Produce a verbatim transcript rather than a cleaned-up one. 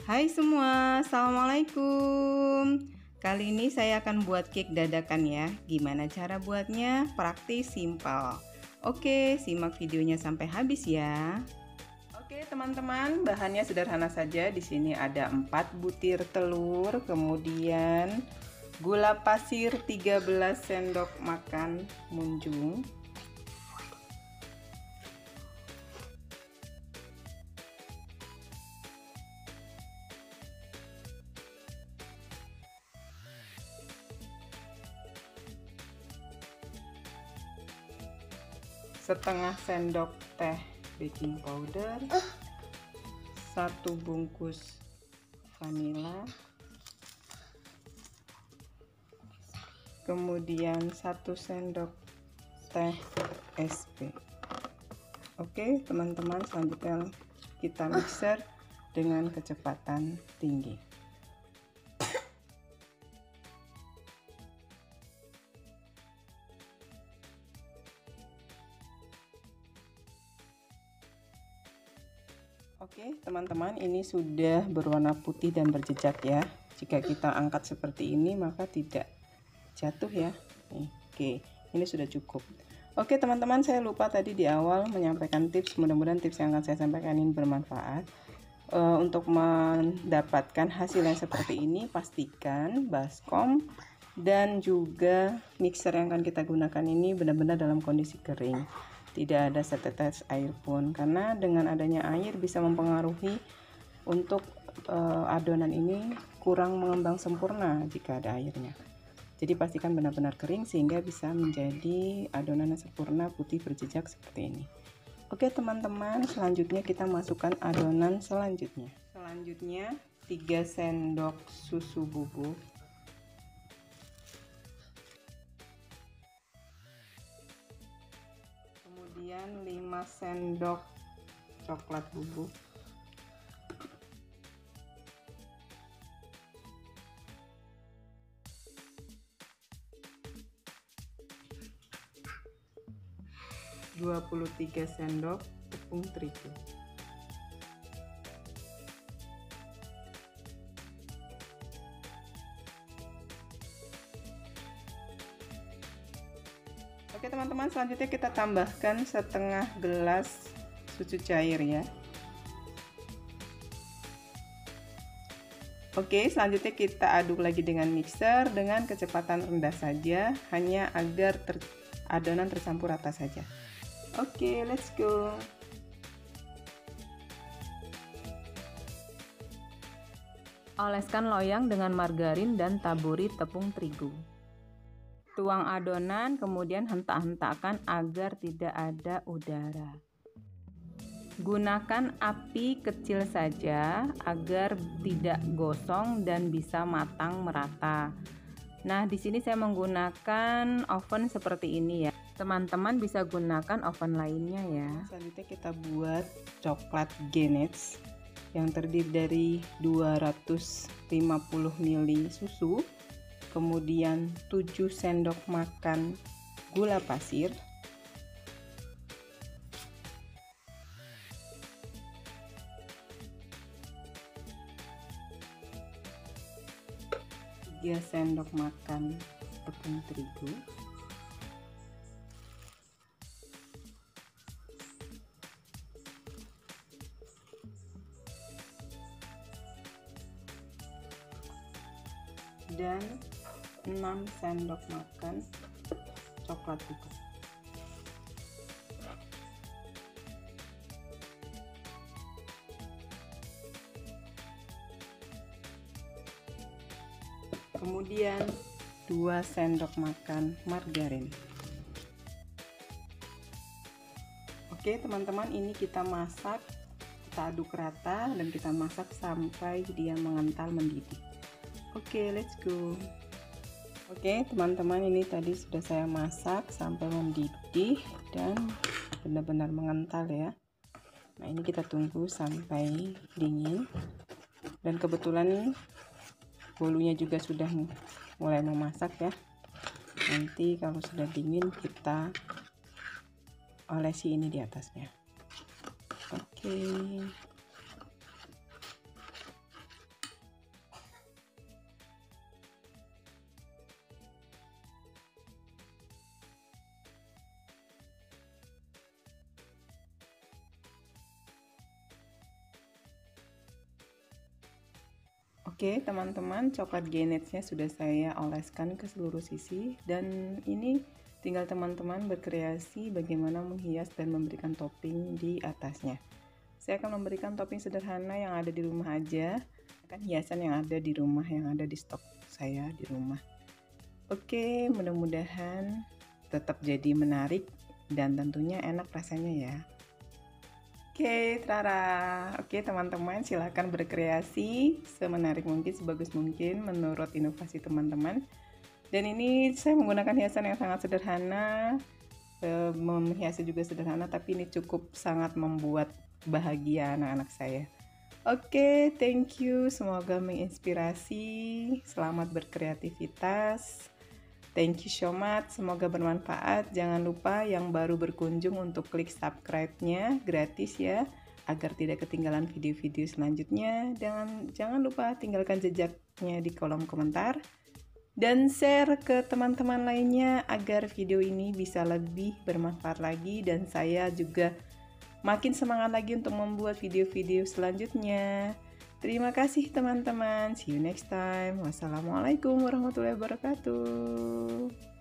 Hai semua, assalamualaikum. Kali ini saya akan buat cake dadakan ya. Gimana cara buatnya? Praktis, simpel. Oke, simak videonya sampai habis ya. Oke teman-teman, bahannya sederhana saja. Di sini ada empat butir telur, kemudian gula pasir tiga belas sendok makan munjung, setengah sendok teh baking powder, satu bungkus vanila, kemudian satu sendok teh es pe. Oke teman-teman, selanjutnya kita mixer dengan kecepatan tinggi. Oke teman-teman, ini sudah berwarna putih dan berjejak ya. Jika kita angkat seperti ini maka tidak jatuh ya. Oke, ini sudah cukup. Oke teman-teman, saya lupa tadi di awal menyampaikan tips. Mudah-mudahan tips yang akan saya sampaikan ini bermanfaat. e, Untuk mendapatkan hasil yang seperti ini, pastikan baskom dan juga mixer yang akan kita gunakan ini benar-benar dalam kondisi kering, tidak ada setetes air pun, karena dengan adanya air bisa mempengaruhi untuk uh, adonan ini kurang mengembang sempurna jika ada airnya. Jadi pastikan benar-benar kering sehingga bisa menjadi adonan yang sempurna, putih berjejak seperti ini. Oke teman-teman, selanjutnya kita masukkan adonan selanjutnya. Selanjutnya tiga sendok susu bubuk, kemudian lima sendok coklat bubuk, dua puluh tiga sendok tepung terigu, Oke teman-teman, selanjutnya kita tambahkan setengah gelas susu cair ya. Oke, selanjutnya kita aduk lagi dengan mixer dengan kecepatan rendah saja, hanya agar ter adonan tercampur rata saja. Oke, let's go. Oleskan loyang dengan margarin dan taburi tepung terigu. Tuang adonan, kemudian hentak-hentakkan agar tidak ada udara. Gunakan api kecil saja agar tidak gosong dan bisa matang merata. Nah, di sini saya menggunakan oven seperti ini ya. Teman-teman bisa gunakan oven lainnya ya. Selanjutnya kita buat coklat ganache yang terdiri dari dua ratus lima puluh mililiter susu, kemudian tujuh sendok makan gula pasir, tiga sendok makan tepung terigu, dan enam sendok makan coklat bubuk. Kemudian dua sendok makan margarin. Oke teman-teman, ini kita masak, kita aduk rata dan kita masak sampai dia mengental mendidih. Oke, let's go. Oke teman-teman, ini tadi sudah saya masak sampai mendidih dan benar-benar mengental ya. Nah, ini kita tunggu sampai dingin. Dan kebetulan bolunya juga sudah mulai memasak ya. Nanti kalau sudah dingin kita olesi ini di atasnya. Oke. Oke teman-teman, coklat genetsnya sudah saya oleskan ke seluruh sisi, dan ini tinggal teman-teman berkreasi bagaimana menghias dan memberikan topping di atasnya. Saya akan memberikan topping sederhana yang ada di rumah aja, kan hiasan yang ada di rumah, yang ada di stok saya di rumah. Oke, mudah-mudahan tetap jadi menarik dan tentunya enak rasanya ya. Oke, Trara. Oke, teman-teman, silakan berkreasi semenarik mungkin, sebagus mungkin menurut inovasi teman-teman. Dan ini saya menggunakan hiasan yang sangat sederhana, e, menghiasnya juga sederhana, tapi ini cukup sangat membuat bahagia anak-anak saya. Oke, thank you. Semoga menginspirasi. Selamat berkreativitas. Thank you so much, semoga bermanfaat. Jangan lupa yang baru berkunjung untuk klik subscribe-nya, gratis ya, agar tidak ketinggalan video-video selanjutnya. Dan jangan lupa tinggalkan jejaknya di kolom komentar. Dan share ke teman-teman lainnya agar video ini bisa lebih bermanfaat lagi. Dan saya juga makin semangat lagi untuk membuat video-video selanjutnya. Terima kasih teman-teman. See you next time. Wassalamualaikum warahmatullahi wabarakatuh.